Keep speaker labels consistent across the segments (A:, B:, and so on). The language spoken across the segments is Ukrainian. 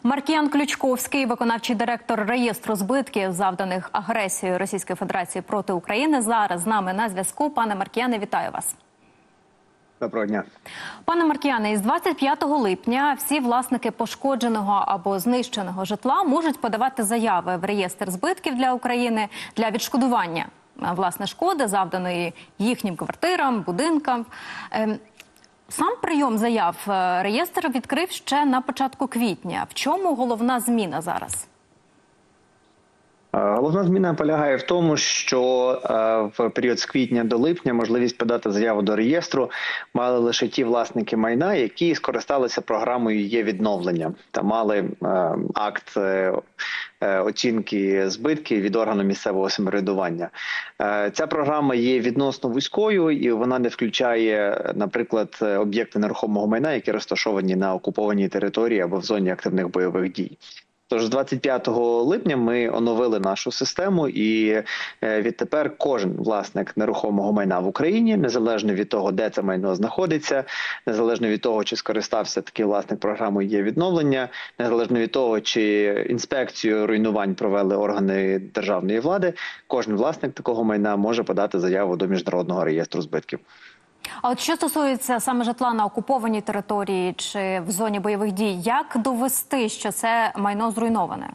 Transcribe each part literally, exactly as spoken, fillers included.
A: Маркіян Ключковський, виконавчий директор реєстру збитків, завданих агресією Російської Федерації проти України, зараз з нами на зв'язку. Пане Маркіяне, вітаю вас.
B: Доброго дня.
A: Пане Маркіяне, із двадцять п'ятого липня всі власники пошкодженого або знищеного житла можуть подавати заяви в реєстр збитків для України для відшкодування власне шкоди, завданої їхнім квартирам, будинкам. Сам прийом заяв реєстр відкрив ще на початку квітня. В чому головна зміна зараз?
B: Головна зміна полягає в тому, що в період з квітня до липня можливість подати заяву до реєстру мали лише ті власники майна, які скористалися програмою «Є-відновлення» та мали акт оцінки збитків від органу місцевого самоврядування. Ця програма є відносно вузькою і вона не включає, наприклад, об'єкти нерухомого майна, які розташовані на окупованій території або в зоні активних бойових дій. Тож з двадцять п'ятого липня ми оновили нашу систему, і відтепер кожен власник нерухомого майна в Україні, незалежно від того, де це майно знаходиться, незалежно від того, чи скористався такий власник програмою «Є-відновлення», незалежно від того, чи інспекцію руйнувань провели органи державної влади, кожен власник такого майна може подати заяву до Міжнародного реєстру збитків.
A: А от що стосується саме житла на окупованій території чи в зоні бойових дій, як довести, що це майно зруйноване?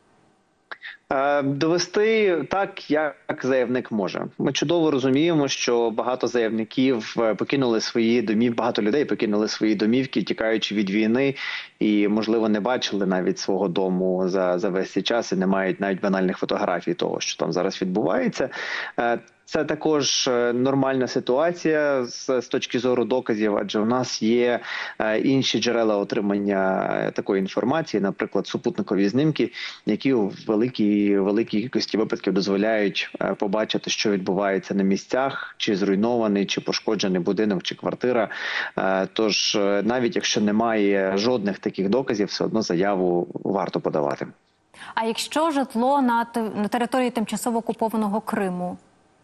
B: Довести так, як заявник може. Ми чудово розуміємо, що багато заявників покинули свої домівки, багато людей покинули свої домівки, тікаючи від війни, і, можливо, не бачили навіть свого дому за, за весь цей час і не мають навіть банальних фотографій того, що там зараз відбувається. Це також нормальна ситуація з, з точки зору доказів, адже у нас є інші джерела отримання такої інформації, наприклад, супутникові знімки, які у великій, великій кількості випадків дозволяють побачити, що відбувається на місцях, чи зруйнований, чи пошкоджений будинок, чи квартира. Тож навіть якщо немає жодних таких доказів, все одно заяву варто подавати.
A: А якщо житло на, на території тимчасово окупованого Криму?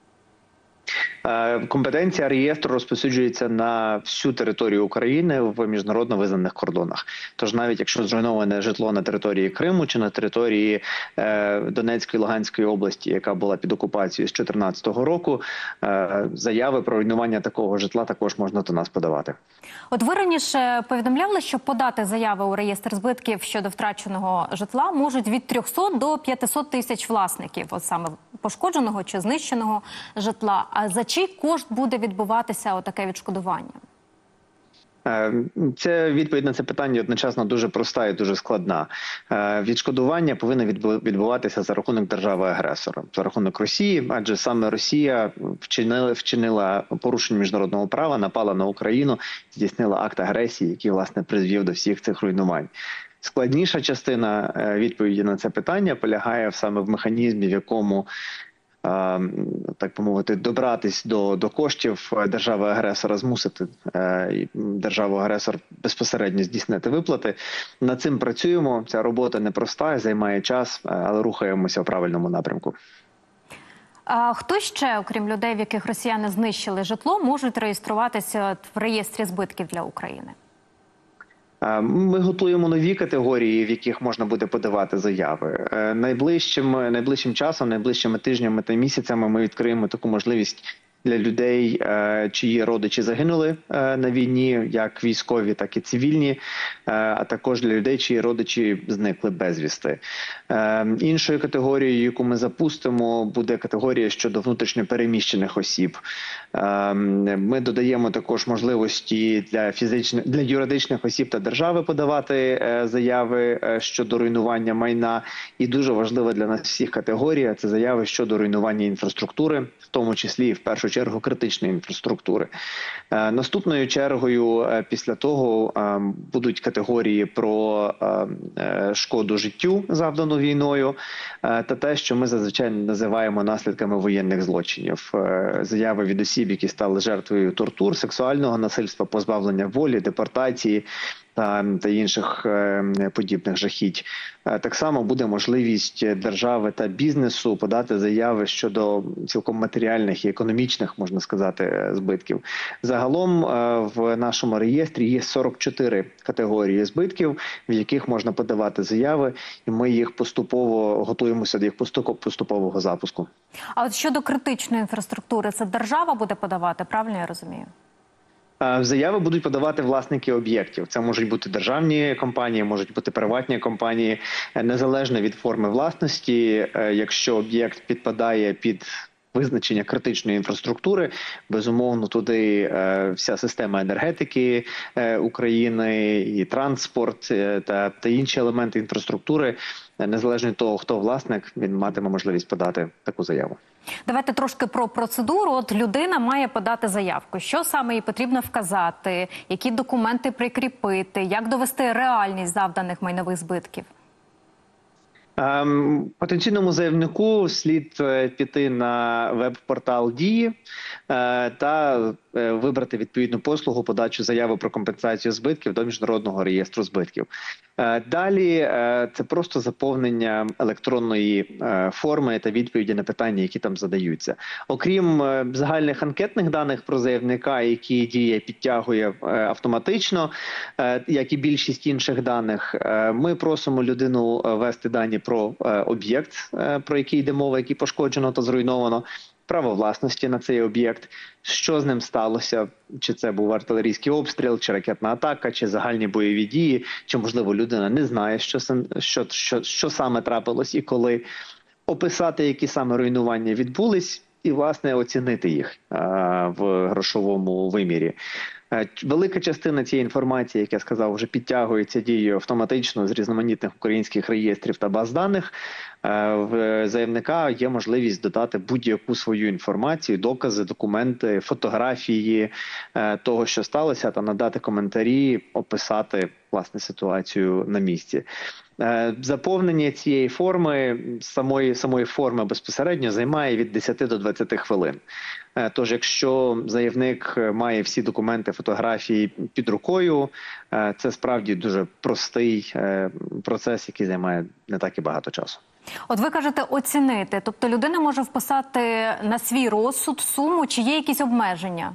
B: Компетенція реєстру розповсюджується на всю територію України в міжнародно визнаних кордонах. Тож навіть якщо зруйноване житло на території Криму чи на території Донецької, Луганської області, яка була під окупацією з дві тисячі чотирнадцятого року, заяви про руйнування такого житла також можна до нас подавати.
A: От ви раніше повідомляли, що подати заяви у реєстр збитків щодо втраченого житла можуть від трьохсот до п'ятисот тисяч власників, от саме пошкодженого чи знищеного житла. А за чий кошт буде відбуватися отаке відшкодування?
B: Це відповідь на це питання одночасно дуже проста і дуже складна. Відшкодування повинно відбуватися за рахунок держави-агресора, за рахунок Росії, адже саме Росія вчинила, вчинила порушення міжнародного права, напала на Україну, здійснила акт агресії, який, власне, призвів до всіх цих руйнувань. Складніша частина відповіді на це питання полягає саме в механізмі, в якому, так би мовити, добратись до, до коштів держави-агресора, змусити державу-агресор безпосередньо здійснити виплати. Над цим працюємо. Ця робота непроста, займає час, але рухаємося в правильному напрямку.
A: А хто ще, окрім людей, в яких росіяни знищили житло, можуть реєструватися в реєстрі збитків для України?
B: Ми готуємо нові категорії, в яких можна буде подавати заяви. Найближчим, найближчим часом, найближчими тижнями та місяцями ми відкриємо таку можливість для людей, чиї родичі загинули на війні, як військові, так і цивільні, а також для людей, чиї родичі зникли безвісти. Іншою категорією, яку ми запустимо, буде категорія щодо внутрішньопереміщених осіб. Ми додаємо також можливості для фізичних, для юридичних осіб та держави подавати заяви щодо руйнування майна. І дуже важлива для нас всіх категорія – це заяви щодо руйнування інфраструктури, в тому числі і в першу чергу критичної інфраструктури. Наступною чергою після того будуть категорії про шкоду життю, завдану війною, та те, що ми зазвичай називаємо наслідками воєнних злочинів. Заяви від осіб, які стали жертвою тортур, сексуального насильства, позбавлення волі, депортації та, та інших е, подібних жахіть. Е, так само буде можливість держави та бізнесу подати заяви щодо цілком матеріальних і економічних, можна сказати, збитків. Загалом е, в нашому реєстрі є сорок чотири категорії збитків, в яких можна подавати заяви, і ми їх поступово готуємося до їх поступового запуску.
A: А от щодо критичної інфраструктури, це держава буде подавати, правильно я розумію?
B: Заяви будуть подавати власники об'єктів. Це можуть бути державні компанії, можуть бути приватні компанії, незалежно від форми власності. Якщо об'єкт підпадає під визначення критичної інфраструктури, безумовно, туди е, вся система енергетики е, України, і транспорт е, та, та інші елементи інфраструктури, е, незалежно від того, хто власник, він матиме можливість подати таку заяву.
A: Давайте трошки про процедуру. От людина має подати заявку. Що саме їй потрібно вказати, які документи прикріпити, як довести реальність завданих майнових збитків?
B: Потенційному заявнику слід піти на веб-портал «Дії» та вибрати відповідну послугу подачу заяви про компенсацію збитків до Міжнародного реєстру збитків. Далі це просто заповнення електронної форми та відповіді на питання, які там задаються. Окрім загальних анкетних даних про заявника, які «Дія» підтягує автоматично, як і більшість інших даних, ми просимо людину ввести дані про об'єкт, про який йде мова, який пошкоджено та зруйновано, право власності на цей об'єкт, що з ним сталося, чи це був артилерійський обстріл, чи ракетна атака, чи загальні бойові дії, чи, можливо, людина не знає, що, що, що, що саме трапилось і коли, описати, які саме руйнування відбулись, і, власне, оцінити їх а, в грошовому вимірі. Велика частина цієї інформації, як я сказав, вже підтягується дією автоматично з різноманітних українських реєстрів та баз даних. В заявника є можливість додати будь-яку свою інформацію, докази, документи, фотографії того, що сталося, та надати коментарі, описати, власне, ситуацію на місці. Заповнення цієї форми, самої, самої форми безпосередньо, займає від десяти до двадцяти хвилин. Тож, якщо заявник має всі документи, фотографії під рукою, це справді дуже простий процес, який займає не так і багато часу.
A: От ви кажете оцінити, тобто людина може вписати на свій розсуд суму, чи є якісь обмеження?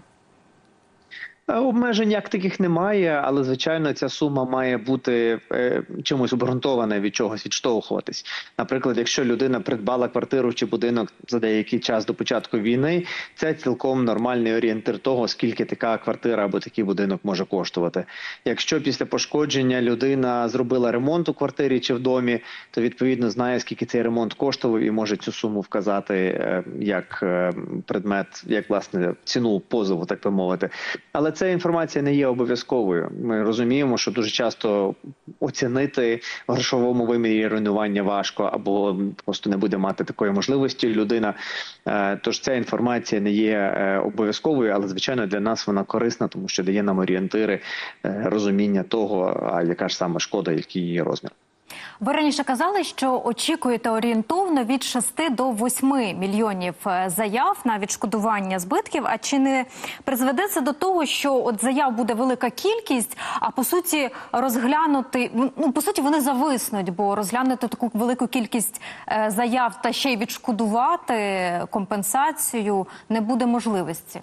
B: Обмежень як таких немає, але, звичайно, ця сума має бути е, чимось обґрунтована, від чогось відштовхуватись. Наприклад, якщо людина придбала квартиру чи будинок за деякий час до початку війни, це цілком нормальний орієнтир того, скільки така квартира або такий будинок може коштувати. Якщо після пошкодження людина зробила ремонт у квартирі чи в домі, то, відповідно, знає, скільки цей ремонт коштував і може цю суму вказати е, як е, предмет, як, власне, ціну позову, так би мовити. Але ця інформація не є обов'язковою. Ми розуміємо, що дуже часто оцінити в грошовому вимірі руйнування важко, або просто не буде мати такої можливості людина. Тож ця інформація не є обов'язковою, але, звичайно, для нас вона корисна, тому що дає нам орієнтири, розуміння того, а яка ж саме шкода, який її розмір.
A: Ви раніше казали, що очікуєте орієнтовно від шести до восьми мільйонів заяв на відшкодування збитків. А чи не призведе це до того, що от заяв буде велика кількість, а по суті розглянути, ну по суті вони зависнуть, бо розглянути таку велику кількість заяв та ще й відшкодувати компенсацію не буде можливості?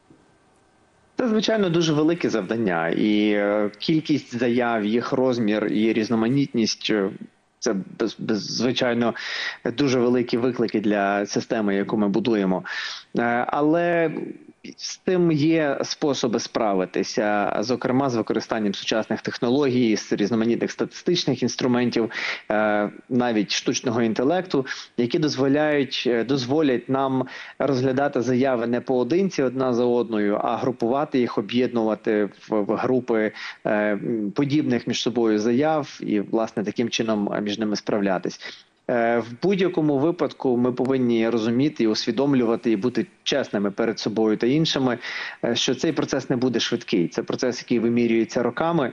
B: Це, звичайно, дуже велике завдання, і кількість заяв, їх розмір і різноманітність – це, без, без, звичайно, дуже великі виклики для системи, яку ми будуємо. Але з тим є способи справитися, зокрема з використанням сучасних технологій, з різноманітних статистичних інструментів, навіть штучного інтелекту, які дозволяють, дозволять нам розглядати заяви не поодинці одна за одною, а групувати їх, об'єднувати в, в групи подібних між собою заяв і, власне, таким чином між ними справлятись. В будь-якому випадку ми повинні розуміти і усвідомлювати, і бути чесними перед собою та іншими, що цей процес не буде швидкий. Це процес, який вимірюється роками.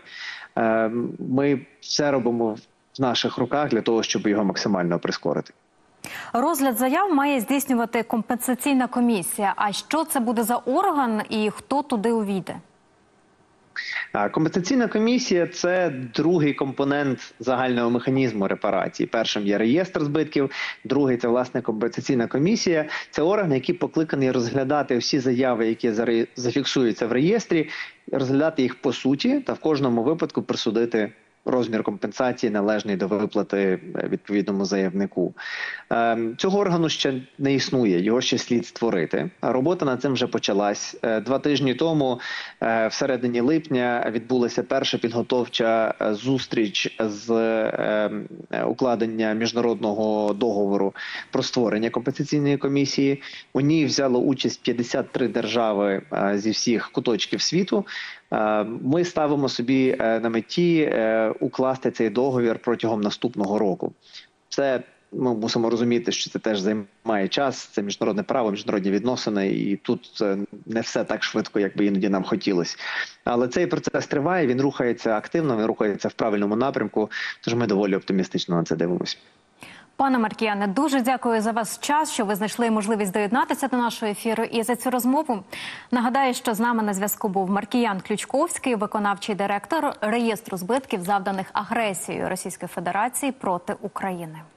B: Ми все робимо в наших руках для того, щоб його максимально прискорити.
A: Розгляд заяв має здійснювати компенсаційна комісія. А що це буде за орган і хто туди увійде?
B: А компенсаційна комісія – це другий компонент загального механізму репарації. Першим є реєстр збитків, другий – це, власне, компенсаційна комісія. Це орган, який покликаний розглядати всі заяви, які зафіксуються в реєстрі, розглядати їх по суті та в кожному випадку присудити розмір компенсації, належний до виплати відповідному заявнику. Цього органу ще не існує, його ще слід створити. Робота над цим вже почалась. Два тижні тому, в середині липня, відбулася перша підготовча зустріч з укладення міжнародного договору про створення компенсаційної комісії. У ній взяло участь п'ятдесят три держави зі всіх куточків світу. Ми ставимо собі на меті укласти цей договір протягом наступного року. Це, ми мусимо розуміти, що це теж займає час, це міжнародне право, міжнародні відносини, і тут не все так швидко, як би іноді нам хотілося. Але цей процес триває, він рухається активно, він рухається в правильному напрямку, тож ми доволі оптимістично на це дивимося.
A: Пане Маркіяне, дуже дякую за ваш час, що ви знайшли можливість доєднатися до нашого ефіру і за цю розмову. Нагадаю, що з нами на зв'язку був Маркіян Ключковський, виконавчий директор реєстру збитків, завданих агресією Російської Федерації проти України.